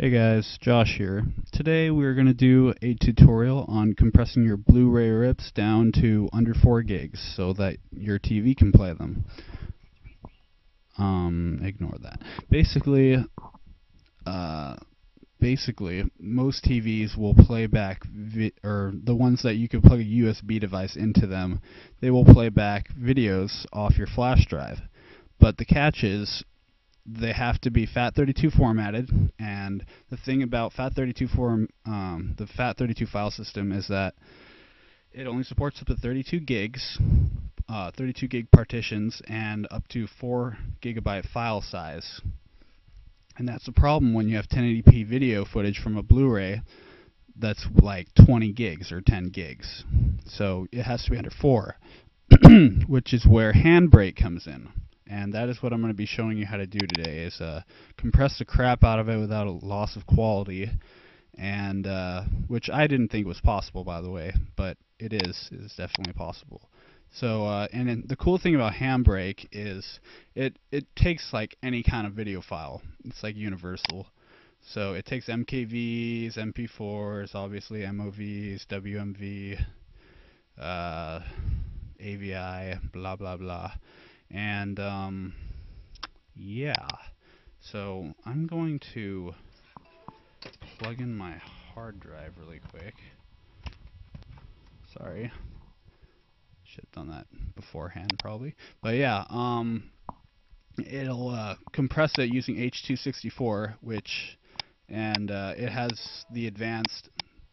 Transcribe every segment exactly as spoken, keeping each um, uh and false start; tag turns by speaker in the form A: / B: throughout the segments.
A: Hey guys, Josh here. Today we're going to do a tutorial on compressing your Blu-ray rips down to under four gigs so that your T V can play them. Um, ignore that. Basically, uh, basically, most T Vs will play back, vi or the ones that you can plug a U S B device into them, they will play back videos off your flash drive. But the catch is, they have to be FAT thirty-two formatted, and the thing about FAT thirty-two form, um, the FAT thirty-two file system is that it only supports up to thirty-two gigs, uh, thirty-two gig partitions, and up to four gigabyte file size. And that's a problem when you have ten eighty p video footage from a Blu-ray that's like twenty gigs or ten gigs. So it has to be under four, which is where Handbrake comes in. And that is what I'm going to be showing you how to do today, is uh, compress the crap out of it without a loss of quality, and uh, which I didn't think was possible, by the way, but it is. It is definitely possible. So, uh, and then the cool thing about Handbrake is it, it takes like any kind of video file. It's like universal. So it takes M K Vs, M P fours, obviously M O Vs, W M V, uh, A V I, blah, blah, blah. And um, yeah, so I'm going to plug in my hard drive really quick. Sorry, should have done that beforehand probably. But yeah, um, it'll uh, compress it using H two sixty-four, which and uh, it has the advanced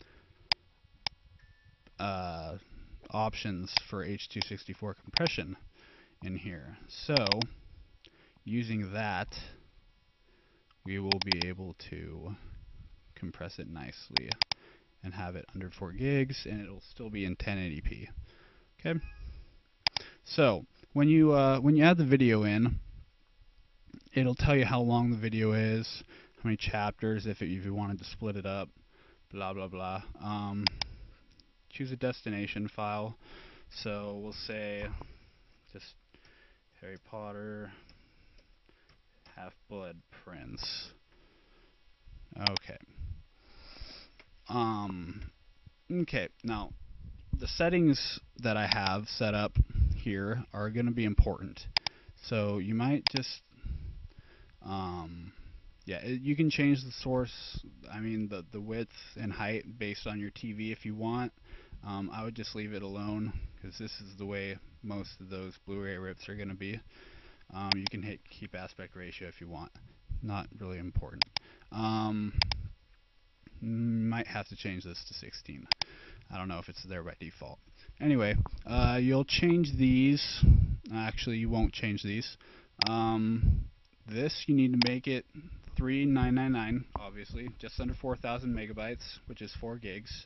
A: uh, options for H two sixty-four compression in here. So using that, we will be able to compress it nicely and have it under four gigs, and it'll still be in ten eighty p. Okay. So when you uh, when you add the video in, it'll tell you how long the video is, how many chapters, if, it, if you wanted to split it up, blah blah blah. Um, choose a destination file. So we'll say just Harry Potter, Half-Blood Prince. Okay. Um. Okay. Now, the settings that I have set up here are going to be important. So you might just, um, yeah, it, you can change the source. I mean, the the width and height based on your T V if you want. Um, I would just leave it alone, because this is the way most of those Blu-ray rips are going to be. Um, you can hit keep aspect ratio if you want. Not really important. Um, might have to change this to sixteen. I don't know if it's there by default. Anyway, uh, you'll change these. Actually, you won't change these. Um, this, you need to make it three nine nine nine, obviously, just under four thousand megabytes, which is four gigs.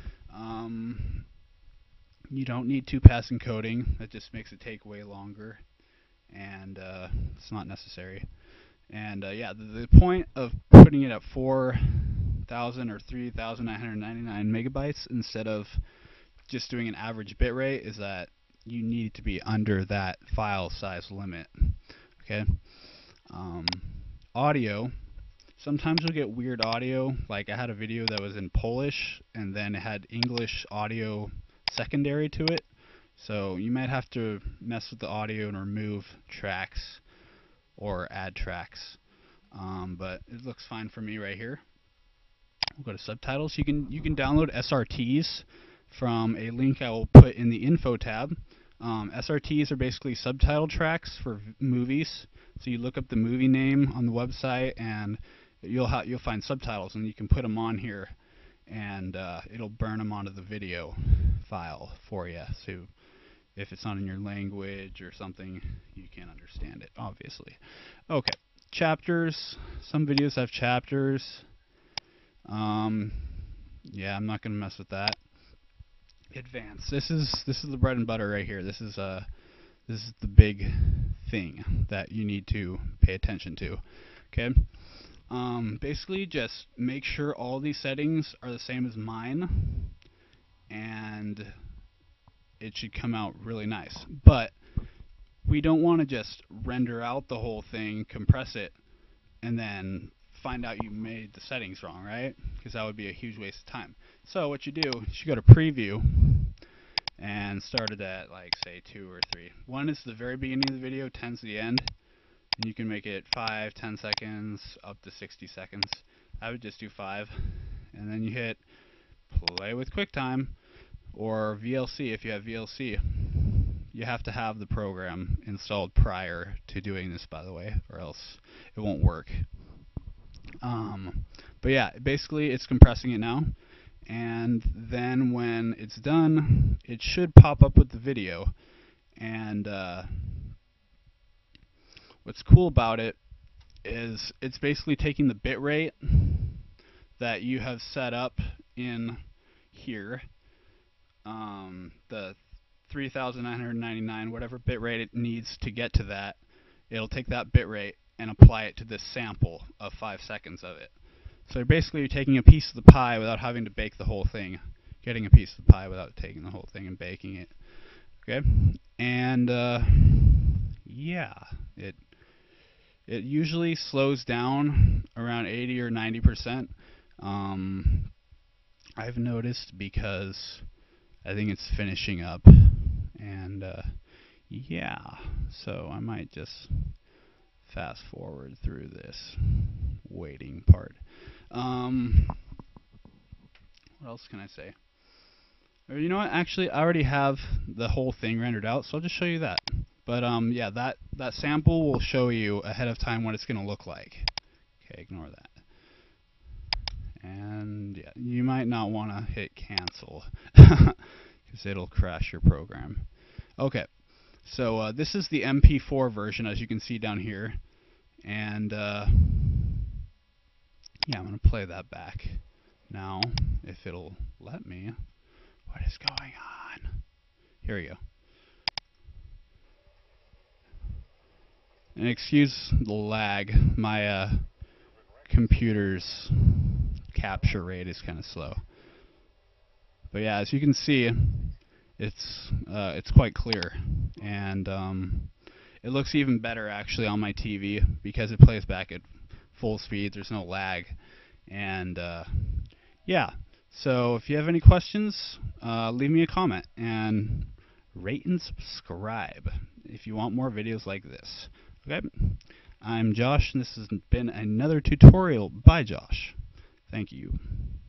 A: Um, you don't need two-pass encoding. That just makes it take way longer, and uh, it's not necessary. And uh, yeah, the, the point of putting it at four thousand or three thousand nine hundred ninety-nine megabytes instead of just doing an average bitrate is that you need to be under that file size limit. Okay. Um, audio. Sometimes you'll get weird audio, like I had a video that was in Polish and then it had English audio secondary to it. So you might have to mess with the audio and remove tracks or add tracks. Um, but it looks fine for me right here. We'll go to subtitles. You can you can download S R Ts from a link I will put in the info tab. Um, S R Ts are basically subtitle tracks for v movies. So you look up the movie name on the website and you'll ha you'll find subtitles, and you can put them on here, and uh, it'll burn them onto the video file for you. So if it's not in your language or something, you can't understand it, obviously. Okay, chapters. Some videos have chapters. Um, yeah, I'm not gonna mess with that. Advanced. This is this is the bread and butter right here. This is uh this is the big thing that you need to pay attention to. Okay. Um, basically, just make sure all these settings are the same as mine, and it should come out really nice. But we don't want to just render out the whole thing, compress it, and then find out you made the settings wrong, right? Because that would be a huge waste of time. So what you do is you go to preview and start it at, like, say two or three. One is the very beginning of the video, ten's the end, and you can make it five, ten seconds, up to sixty seconds. I would just do five, and then you hit play with QuickTime or V L C if you have V L C. You have to have the program installed prior to doing this, by the way, or else it won't work. Um, but yeah, basically it's compressing it now, and then when it's done, it should pop up with the video. And uh, what's cool about it is it's basically taking the bit rate that you have set up in here, um, the three thousand nine hundred ninety-nine, whatever bit rate it needs to get to that. It'll take that bit rate and apply it to this sample of five seconds of it. So basically you're taking a piece of the pie without having to bake the whole thing, getting a piece of the pie without taking the whole thing and baking it. Okay, and uh, yeah, it it usually slows down around eighty or ninety percent. Um, I've noticed because I think it's finishing up, and uh, yeah, so I might just fast forward through this waiting part. Um, what else can I say? Or, you know what? Actually, I already have the whole thing rendered out, so I'll just show you that. But um, yeah, that that sample will show you ahead of time what it's going to look like. Okay, ignore that. And yeah, you might not want to hit cancel because it'll crash your program. Okay, so uh, this is the M P four version, as you can see down here. And uh, yeah, I'm going to play that back now, if it'll let me. What is going on? Here we go. And excuse the lag. My uh, computer's capture rate is kind of slow. But yeah, as you can see, it's uh, it's quite clear, and um, it looks even better actually on my T V because it plays back at full speed. There's no lag, and uh, yeah. So if you have any questions, uh, leave me a comment and rate and subscribe if you want more videos like this. Okay, I'm Josh, and this has been another tutorial by Josh. Thank you.